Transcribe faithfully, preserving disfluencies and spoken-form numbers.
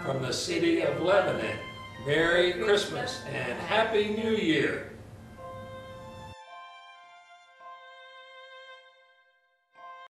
from the city of Lebanon. Merry Christmas and Happy New Year.